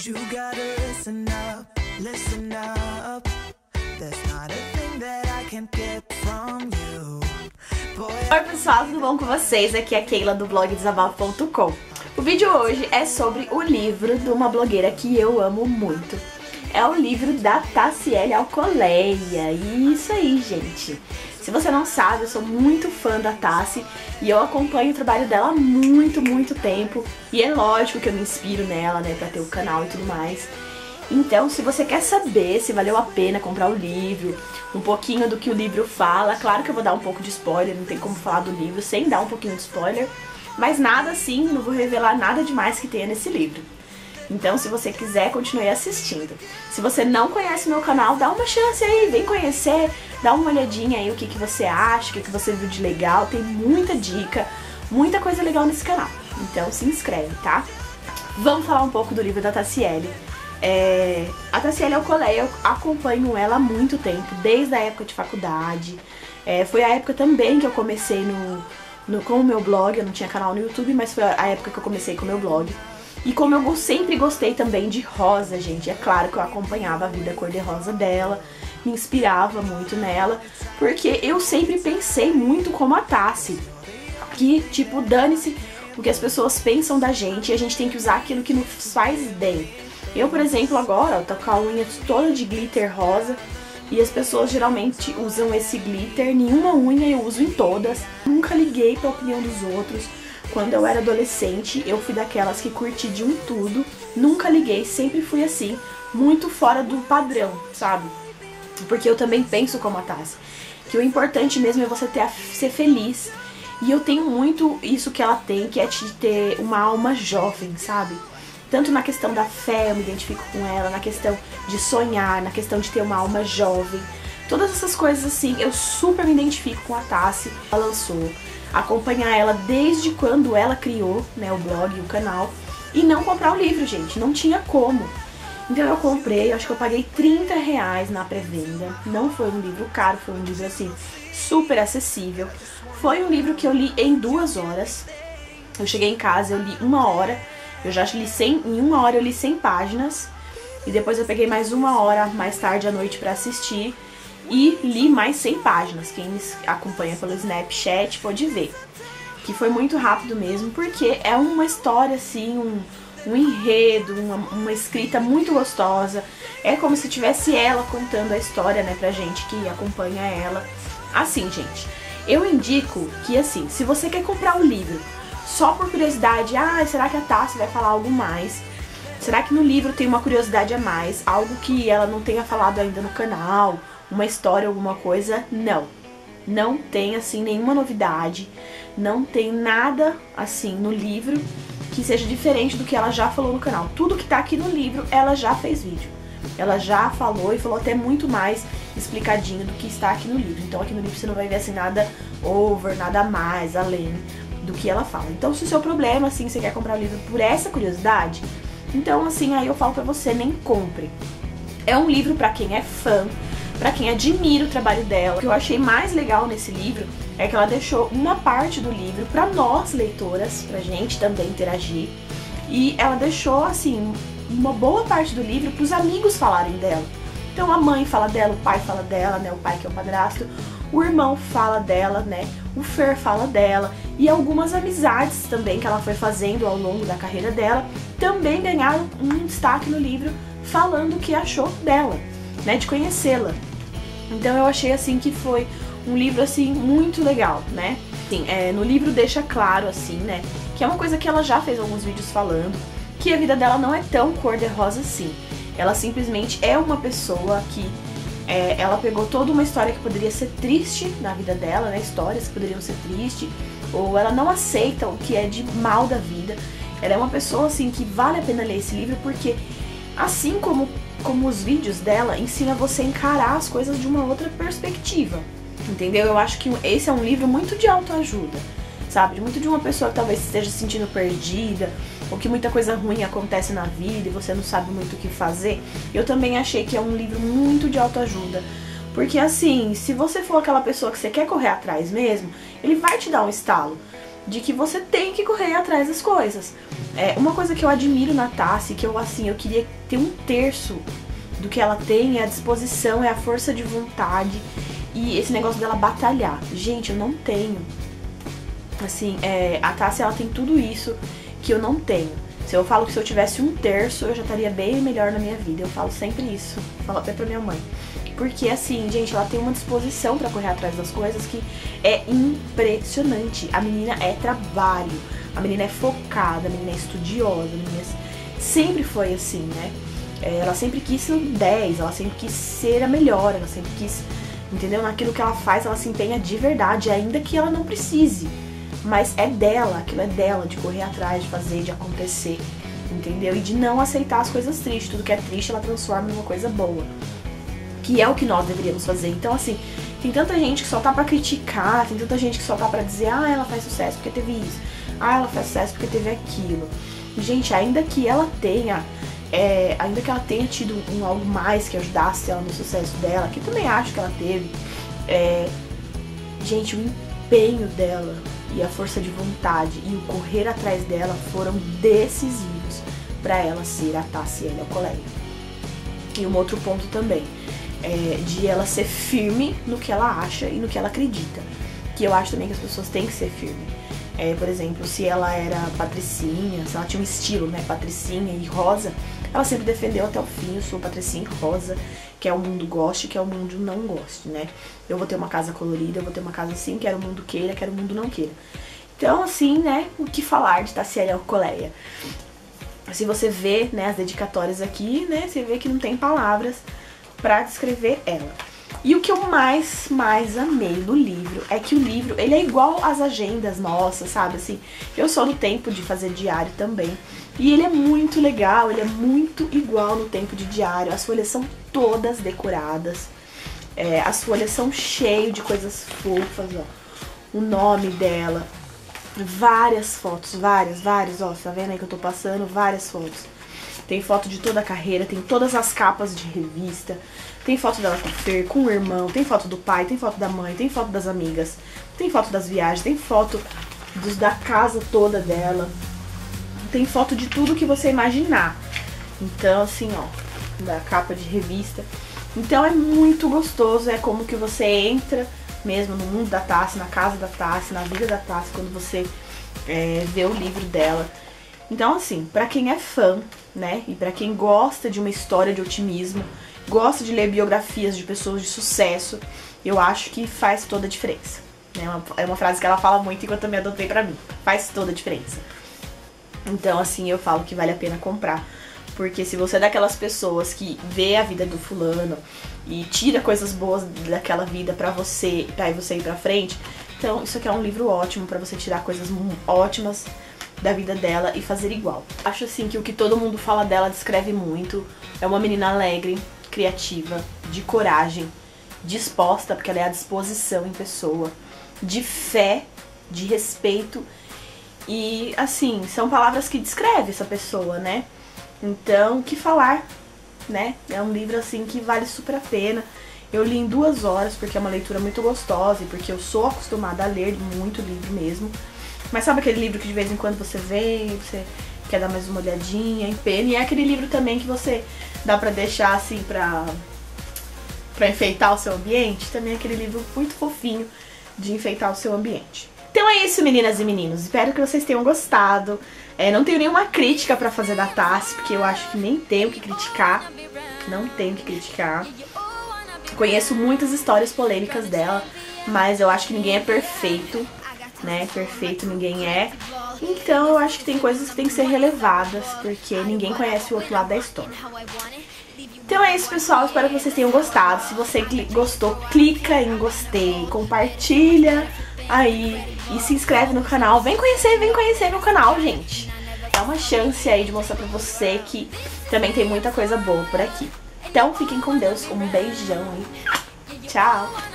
You gotta listen up. There's not a thing that I can't get from you. Oi pessoal, tudo bom com vocês? Aqui é a Keila do blog desabafo.com. O vídeo hoje é sobre o livro de uma blogueira que eu amo muito. É o livro da Tassiele Alcoleia. Isso aí, gente. Se você não sabe, eu sou muito fã da Tassi e eu acompanho o trabalho dela há muito tempo. E é lógico que eu me inspiro nela, né, pra ter o canal e tudo mais. Então, se você quer saber se valeu a pena comprar o livro, um pouquinho do que o livro fala, claro que eu vou dar um pouco de spoiler, não tem como falar do livro sem dar um pouquinho de spoiler, mas nada assim, não vou revelar nada demais que tenha nesse livro. Então, se você quiser, continue assistindo. Se você não conhece meu canal, dá uma chance aí, vem conhecer, dá uma olhadinha aí o que você acha, o que você viu de legal, tem muita dica, muita coisa legal nesse canal. Então se inscreve, tá? Vamos falar um pouco do livro da Tassiele. A Tassiele Alcoleia, eu acompanho ela há muito tempo, desde a época de faculdade. Foi a época também que eu comecei com o meu blog, eu não tinha canal no YouTube, mas foi a época que eu comecei com o meu blog. E como eu sempre gostei também de rosa, gente, é claro que eu acompanhava a vida cor-de-rosa dela, me inspirava muito nela, porque eu sempre pensei muito como a Tassi, que tipo, dane-se o que as pessoas pensam da gente e a gente tem que usar aquilo que nos faz bem. Eu, por exemplo, agora, eu tô com a unha toda de glitter rosa e as pessoas geralmente usam esse glitter, nenhuma unha eu uso em todas, nunca liguei pra opinião dos outros. Quando eu era adolescente, eu fui daquelas que curti de um tudo, nunca liguei, sempre fui assim, muito fora do padrão, sabe? Porque eu também penso como a Tassi, que o importante mesmo é você ser feliz. E eu tenho muito isso que ela tem, que é de ter uma alma jovem, sabe? Tanto na questão da fé, eu me identifico com ela, na questão de sonhar, na questão de ter uma alma jovem. Todas essas coisas assim, eu super me identifico com a Tassi. Ela lançou, acompanhar ela desde quando ela criou, né, o blog, o canal, e não comprar o livro, gente, não tinha como. Então eu comprei, acho que eu paguei R$30 na pré-venda, não foi um livro caro, foi um livro assim, super acessível. Foi um livro que eu li em 2 horas, eu cheguei em casa, eu li 1 hora, eu já li em 1 hora eu li 100 páginas, e depois eu peguei mais 1 hora mais tarde à noite pra assistir, e li mais 100 páginas, quem me acompanha pelo Snapchat pode ver. Que foi muito rápido mesmo, porque é uma história assim, um enredo, uma escrita muito gostosa. É como se tivesse ela contando a história, né, pra gente que acompanha ela. Assim, gente, eu indico que assim, se você quer comprar um livro só por curiosidade, será que a Tassi vai falar algo mais? Será que no livro tem uma curiosidade a mais? Algo que ela não tenha falado ainda no canal? Uma história, alguma coisa? Não. Não tem, assim, nenhuma novidade. Não tem nada, assim, no livro que seja diferente do que ela já falou no canal. Tudo que tá aqui no livro, ela já fez vídeo. Ela já falou e falou até muito mais explicadinho do que está aqui no livro. Então aqui no livro você não vai ver, assim, nada over, nada a mais, além do que ela fala. Então se o seu problema, assim, você quer comprar o livro por essa curiosidade, então, assim, aí eu falo pra você, nem compre. É um livro pra quem é fã, pra quem admira o trabalho dela. O que eu achei mais legal nesse livro é que ela deixou uma parte do livro pra nós, leitoras, pra gente também interagir. E ela deixou, assim, uma boa parte do livro pros amigos falarem dela. Então a mãe fala dela, o pai fala dela, né, o pai que é o padrasto, o irmão fala dela, né, o Fer fala dela, e algumas amizades também que ela foi fazendo ao longo da carreira dela também ganharam um destaque no livro falando o que achou dela, né, de conhecê-la. Então eu achei assim que foi um livro assim muito legal, né? Assim, no livro deixa claro assim, né, que é uma coisa que ela já fez alguns vídeos falando, que a vida dela não é tão cor-de-rosa assim. Ela simplesmente é uma pessoa que ela pegou toda uma história que poderia ser triste na vida dela, né, histórias que poderiam ser tristes, ou ela não aceita o que é de mal da vida. Ela é uma pessoa assim que vale a pena ler esse livro porque assim como os vídeos dela, ensina você a encarar as coisas de uma outra perspectiva, entendeu? Eu acho que esse é um livro muito de autoajuda, sabe? Muito de uma pessoa que talvez esteja se sentindo perdida, ou que muita coisa ruim acontece na vida e você não sabe muito o que fazer. Eu também achei que é um livro muito de autoajuda, porque assim, se você for aquela pessoa que você quer correr atrás mesmo, ele vai te dar um estalo. de que você tem que correr atrás das coisas. Uma coisa que eu admiro na Tassi, que eu queria ter 1/3 do que ela tem, é a disposição, é a força de vontade e esse negócio dela batalhar. Gente, eu não tenho. Assim, a Tassi, ela tem tudo isso que eu não tenho. Eu falo que se eu tivesse 1/3, eu já estaria bem melhor na minha vida. Eu falo sempre isso, falo até pra minha mãe. Porque assim, gente, ela tem uma disposição pra correr atrás das coisas que é impressionante. A menina é trabalho, a menina é focada, a menina é estudiosa, a menina sempre foi assim, né? Ela sempre quis ser 10, ela sempre quis ser a melhor, ela sempre quis, entendeu? Naquilo que ela faz, ela se empenha de verdade, ainda que ela não precise. Mas é dela, aquilo é dela, de correr atrás, de fazer, de acontecer, entendeu? E de não aceitar as coisas tristes. Tudo que é triste ela transforma numa coisa boa, que é o que nós deveríamos fazer. Então assim, tem tanta gente que só tá pra criticar, tem tanta gente que só tá pra dizer, ah, ela faz sucesso porque teve isso, ah, ela faz sucesso porque teve aquilo. E, gente, ainda que ela tenha tido algo mais que ajudasse ela no sucesso dela, que eu também acho que ela teve, gente, o empenho dela e a força de vontade e o correr atrás dela foram decisivos para ela ser a Tassiele Alcoleia. E um outro ponto também, de ela ser firme no que ela acha e no que ela acredita, que eu acho também que as pessoas têm que ser firmes. Por exemplo, se ela era patricinha, se ela tinha um estilo, né, patricinha e rosa, ela sempre defendeu até o fim: eu sou patricinha e rosa, quer o mundo goste, quer o mundo não goste, né? Eu vou ter uma casa colorida, eu vou ter uma casa assim, quer o mundo queira, quer o mundo não queira. Então, assim, né, o que falar de Tassiele Alcoleia? Se você vê, né, as dedicatórias aqui, né, você vê que não tem palavras pra descrever ela. E o que eu mais amei no livro é que o livro, ele é igual às agendas nossas, sabe? Assim, eu sou do tempo de fazer diário também. E ele é muito legal, ele é muito igual no tempo de diário. As folhas são todas decoradas. As folhas são cheias de coisas fofas, ó. O nome dela. Várias fotos, várias, ó. Tá vendo aí que eu tô passando? Várias fotos. Tem foto de toda a carreira, tem todas as capas de revista. Tem foto dela com o Fer, com o irmão, tem foto do pai, tem foto da mãe, tem foto das amigas, tem foto das viagens, tem foto da casa toda dela, tem foto de tudo que você imaginar. Então, assim, ó, da capa de revista. Então é muito gostoso, é como que você entra mesmo no mundo da Tassi, na casa da Tassi, na vida da Tassi, quando você vê o livro dela. Então, assim, pra quem é fã, né, e pra quem gosta de uma história de otimismo, gosta de ler biografias de pessoas de sucesso, eu acho que faz toda a diferença. É uma frase que ela fala muito e que eu também adotei pra mim. Faz toda a diferença. Então, assim, eu falo que vale a pena comprar. Porque se você é daquelas pessoas que vê a vida do fulano e tira coisas boas daquela vida pra você ir pra frente, então isso aqui é um livro ótimo pra você tirar coisas ótimas da vida dela e fazer igual. Acho, assim, que o que todo mundo fala dela descreve muito. É uma menina alegre, criativa, de coragem, disposta, porque ela é a disposição em pessoa, de fé, de respeito. E, assim, são palavras que descrevem essa pessoa, né? Então, o que falar, né? É um livro, assim, que vale super a pena. Eu li em 2 horas, porque é uma leitura muito gostosa e porque eu sou acostumada a ler muito livro mesmo. Mas sabe aquele livro que de vez em quando você vê e você quer dar mais uma olhadinha, em pena? E é aquele livro também que você dá pra deixar, assim, pra enfeitar o seu ambiente. Também é aquele livro muito fofinho de enfeitar o seu ambiente. Então é isso, meninas e meninos. Espero que vocês tenham gostado. Não tenho nenhuma crítica pra fazer da Tassi, porque eu acho que nem tenho o que criticar. Não tenho o que criticar. Conheço muitas histórias polêmicas dela, mas eu acho que ninguém é perfeito, né? Perfeito ninguém é. Então eu acho que tem coisas que tem que ser relevadas, porque ninguém conhece o outro lado da história. Então é isso, pessoal. Espero que vocês tenham gostado. Se você gostou, clica em gostei, compartilha aí e se inscreve no canal. Vem conhecer meu canal, gente. Dá uma chance aí de mostrar pra você que também tem muita coisa boa por aqui. Então fiquem com Deus. Um beijão aí. Tchau.